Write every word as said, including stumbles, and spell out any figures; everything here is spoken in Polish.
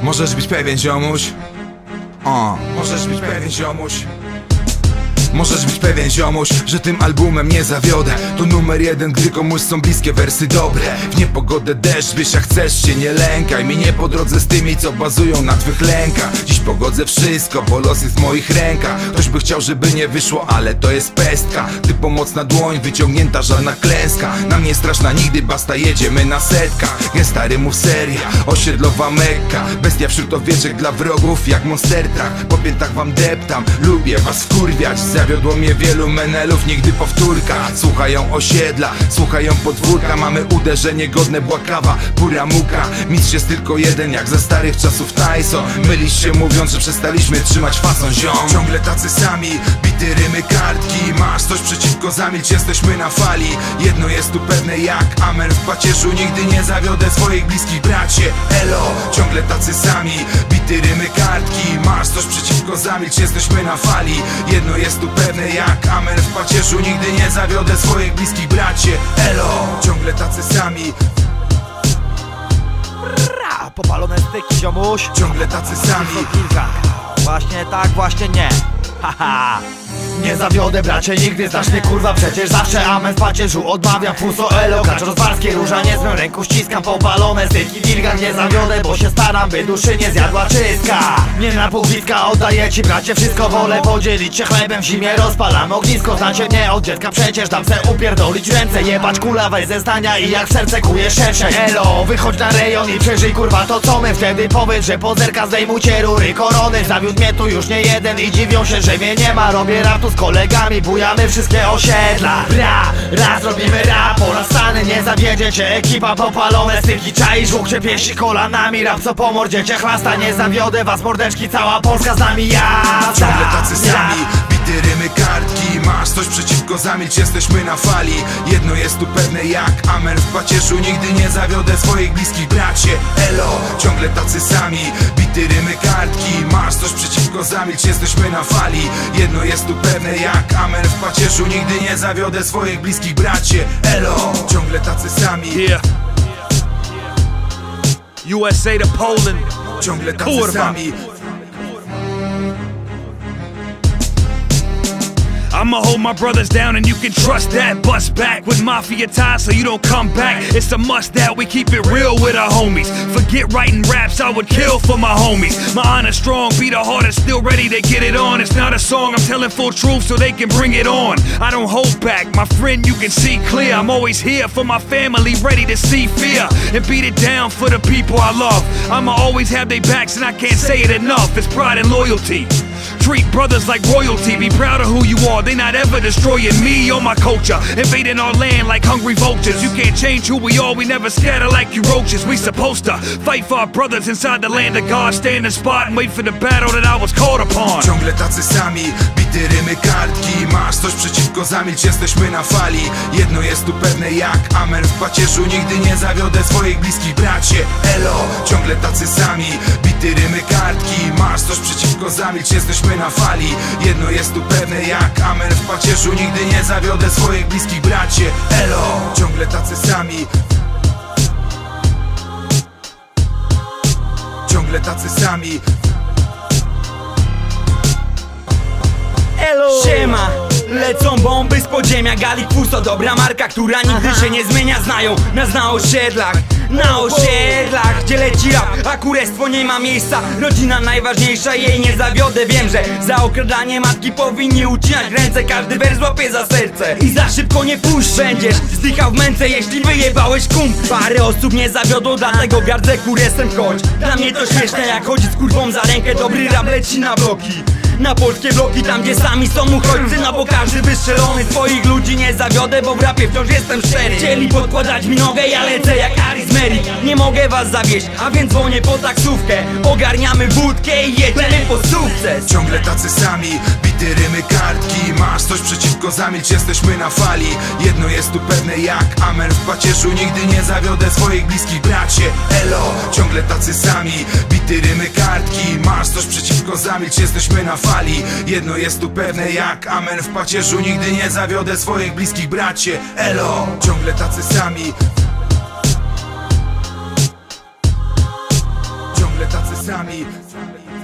Możesz być pewien, ziomuś. O, możesz być pewien, ziomuś. Możesz być pewien, ziomuś, że tym albumem nie zawiodę. To numer jeden, gdy komuś są bliskie wersy dobre. W niepogodę deszcz, wiesz jak chcesz się, nie lękaj. Mi nie po drodze z tymi, co bazują na twych lękach. Dziś pogodzę wszystko, bo los jest w moich rękach. Ktoś by chciał, żeby nie wyszło, ale to jest pestka. Gdy pomocna dłoń, wyciągnięta żadna klęska. Nam nie straszna nigdy, basta, jedziemy na setkach. Gęsta rymów seria, osiedlowa Mekka. Bestia wśród owieczek dla wrogów, jak Monster Truck. Po piętach wam deptam, lubię was wkurwiać. Zawiodło mnie wielu menelów, nigdy powtórka. Słuchają osiedla, słuchają podwórka. Mamy uderzenie godne Błakawa, pura muka. Mistrz jest tylko jeden, jak za starych czasów Tyson. Mylisz się mówiąc, że przestaliśmy trzymać fason, ziom. Ciągle tacy sami, bity rymy, kartki. Masz coś przeciwko, zamilcz, jesteśmy na fali. Jedno jest tu pewne jak amen w pacierzu. Nigdy nie zawiodę swoich bliskich, bracie. Elo, ciągle tacy sami, bity rymy, kartki. Masz coś przeciwko, zamilcz, jesteśmy na fali. Jedno jest tu pewne jak amen w pacierzu. Nigdy nie zawiodę swoich bliskich, bracie. Elo, ciągle tacy sami. Bra, popalone styki, ziomuś. Ciągle tacy sami. Kilka. Właśnie tak, właśnie nie. Haha. Nie zawiodę, bracie, nigdy, znasz mnie, kurwa, przecież zawsze amen w pacierzu. Odmawiam fuso, elo, klacz rozwarskie, róża nie zmę, ręku ściskam popalone styki. Wilgan nie zawiodę, bo się staram, by duszy nie zjadła czystka. Nie na półwiska oddaję ci, bracie, wszystko wolę podzielić się chlebem. W zimie rozpalam ognisko, znacie mnie od dziecka, przecież dam se upierdolić ręce. Jebać kula, weź ze zdania i jak w serce kuje szerszej. Elo, wychodź na rejon i przeżyj, kurwa, to co my. Wtedy powiedz, że pozerka, zdejmujcie rury, korony. Zawiódł mnie tu już nie jeden i dziwią się, że mnie nie ma. Robię rap tu z kolegami, bujamy wszystkie osiedla. Bra, raz robimy rap, oraz stany, nie zawiedzie cię ekipa. Popalone styki, czaisz, łuk cię pieści kolanami. Rap co po mordzie cię chlasta, nie zawiodę was mordeczki. Cała Polska z nami jazda. Ciągle tacy sami, bity rymy, kartki. Masz coś przeciwko, zamilcz, jesteśmy na fali. Jedno jest tu pewne jak amen w pacierzu. Nigdy nie zawiodę swoich bliskich, bracie. Elo, ciągle tacy sami, bity rymy, kartki. Masz coś przeciwko, zamilcz, jesteśmy na fali. Jedno jest tu pewne jak amen w pacierzu. Nigdy nie zawiodę swoich bliskich, bracie. Elo, ciągle tacy sami. Yeah. U S A to Poland. Ciągle tacy Kurwa. sami. I'ma hold my brothers down and you can trust that. Bust back with mafia ties so you don't come back. It's a must that we keep it real with our homies. Forget writing raps, I would kill for my homies. My honor strong, be the hardest, still ready to get it on. It's not a song, I'm telling full truth so they can bring it on. I don't hold back, my friend, you can see clear. I'm always here for my family, ready to see fear and beat it down for the people I love. I'ma always have their backs and I can't say it enough. It's pride and loyalty. Treat brothers like royalty, be proud of who you are. They not ever destroying me or my culture, invading our land like hungry vultures. You can't change who we are, we never scatter like you roaches. We supposed to fight for our brothers inside the land of God. Stay in the spot and wait for the battle that I was called upon. Ciągle tacy sami, bity rymy, kartki. Masz coś przeciwko, zamilcz, jesteśmy na fali. Jedno jest tu pewne jak amen w pacierzu. Nigdy nie zawiodę swoich bliskich, bracie. Elo, ciągle tacy sami, bity rymy, kartki. Masz coś przeciwko, zamilcz, jesteśmy na fali. Jedno jest tu pewne jak amen w pacierzu. Nigdy nie zawiodę swoich bliskich, bracie. Elo, ciągle tacy sami. Ciągle tacy sami. Elo! Siema! Lecą bomby z podziemia, Galik Fuso, dobra marka, która nigdy Aha. się nie zmienia. Znają nas na osiedlach, na osiedlach, gdzie leci rap, a kurestwo nie ma miejsca. Rodzina najważniejsza, jej nie zawiodę. Wiem, że za okradanie matki powinni ucinać ręce. Każdy wers łapie za serce i za szybko nie puść. Będziesz zdychał w męce, jeśli wyjebałeś kum. Parę osób nie zawiodło, dlatego gardzę kuresem. Choć dla mnie to śmieszne, jak chodzi z kurwą za rękę. Dobry rap leci na bloki, na polskie bloki, tam gdzie sami są uchodźcy. No bo każdy wystrzelony, swoich ludzi nie zawiodę, bo w rapie wciąż jestem szczery. Chcieli podkładać mi nogę, ja lecę jak Aris Mary. Nie mogę was zawieść, a więc dzwonię po taksówkę. Ogarniamy wódkę i jedziemy po sukces. Ciągle tacy sami, bity rymy, kartki. Masz coś przeciwko, zamilcz, jesteśmy na fali. Jedno jest tu pewne jak amen w pacierzu. Nigdy nie zawiodę swoich bliskich, bracie. Elo, ciągle tacy sami, bity rymy, kartki. Masz coś przeciwko, zamilcz, jesteśmy na fali. Jedno jest tu pewne jak amen w pacierzu. Nigdy nie zawiodę swoich bliskich, bracie. Elo, ciągle tacy sami. Ciągle tacy sami.